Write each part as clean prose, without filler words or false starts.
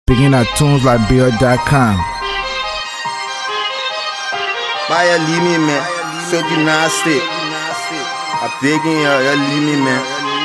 Begin at tunesliberia.com. Baya leave me, man. Sotee nasty. I begging you leave me, man.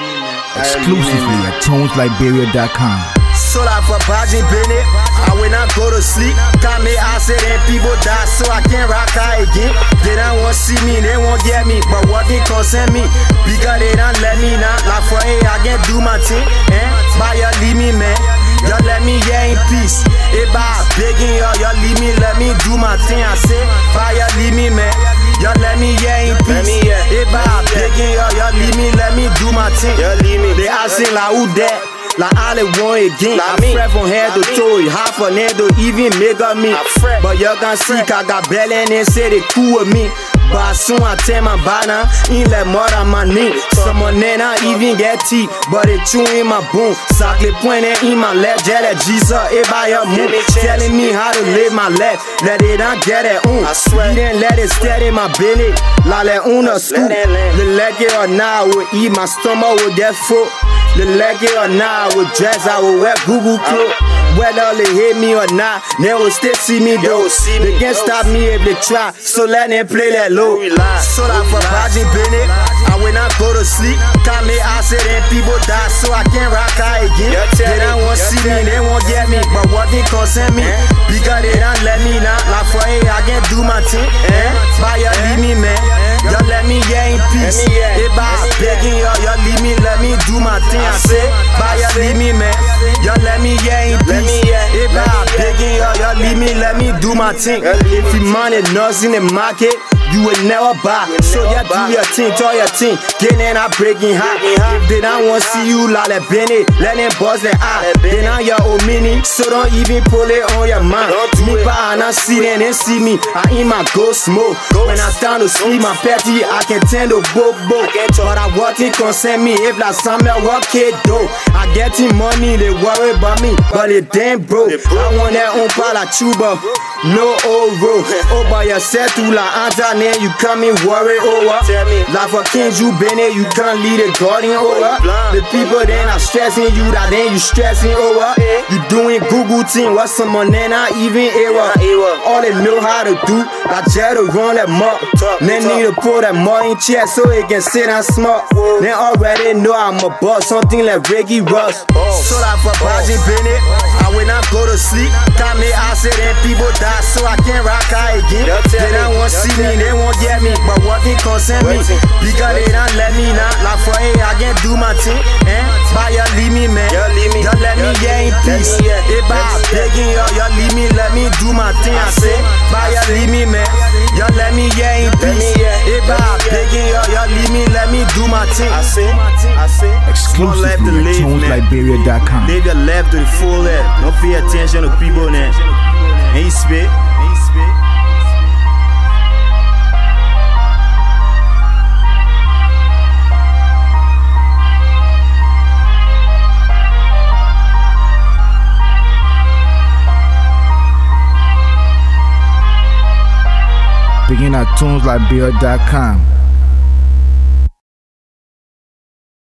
Exclusively at tunesliberia.com. So that for Baji Bennett, I will not go to sleep. Got me acid and people die, so I can't rock out again. They don't want to see me, they won't get me, but what they concern me? Because they don't let me now. Like for I can't do my thing. Baya leave me, man. Y'all let me in peace. If I begging y'all leave me, let me do my thing. I say, Baya leave me, man. Y'all let me in peace. If I begging y'all leave me, let me do my thing. They asking like who that? Like all they want again. I fret from head to toe. Half a name to even make up me. But y'all can see I got belly and they say they cool with me. But soon I tell my banner, ain't let more than my knee. Someone then I even get teeth, but they chew in my bone. Sockly pointing in my left, jet at Jesus, it by your moon. Telling me how to live my life, let it not get it on. He didn't let it steady my belly, like that on a scoop. The leg it or now, I would eat my stomach with that foot. The leg it or now, I would dress, I would wear Google clothes. Whether they hate me or not, they will still see me though. They can't stop me if they try, so let them play that low. So that for Baji Bennett, I will not go to sleep. Got me acid and people die, so I can't rock out again. They don't want to see me, they won't get me, but what they concern me? Because they don't let me now. Like for I can't do my thing. Baya leave me, man. Y'all let me in peace. If I begging y'all leave me, let me do my thing. I say, Baya leave me, man. Y'all let me in peace. If I begging y'all leave me, let me do my thing. If you money nuts in the market, you will never buy. So y'all do your thing, tell your thing. Get in, I breaking hot. If they don't want to see you like that Benny, let them buzz their eye. They not your own mini, so don't even pull it on your mind. Me by not see them, they see me. I eat my ghost smoke. When I stand to sleep, my petty, I can tend to bobo. But I want it concern me. If like something what kid do, I getting money, they worry about me, but they damn broke. I want that on pala chuba, no old road. Oh, by yourself to la anta. You come and worry over. Like for Kings, you been there, you can't lead a garden over. The people then are stressing you, that then you stressing over. You doing Google team, what someone then not even error. All they know how to do, I try to run that mug. Then need to pull that mug in chair so it can sit and smoke. Then already know I'm a boss, something like Reggie Russ. So like for Baji Bennett, I will not go to sleep. Got me acid and people die, so I can't rock out again. They don't want to see me, they won't get me, but what they concern me? Because they don't let me now. Like for I can't do my thing. Baya leave me, man. Y'all let me in peace. If I begging y'all leave me, let me do my thing. I say, Baya leave me, man. Y'all let me in peace. If I begging y'all leave me, let me do my thing. I say, Exclusively at tunesliberia.com. Live your life to the full left. Don't pay attention to people now. Ain't spit. Begin at tunesliberia.com.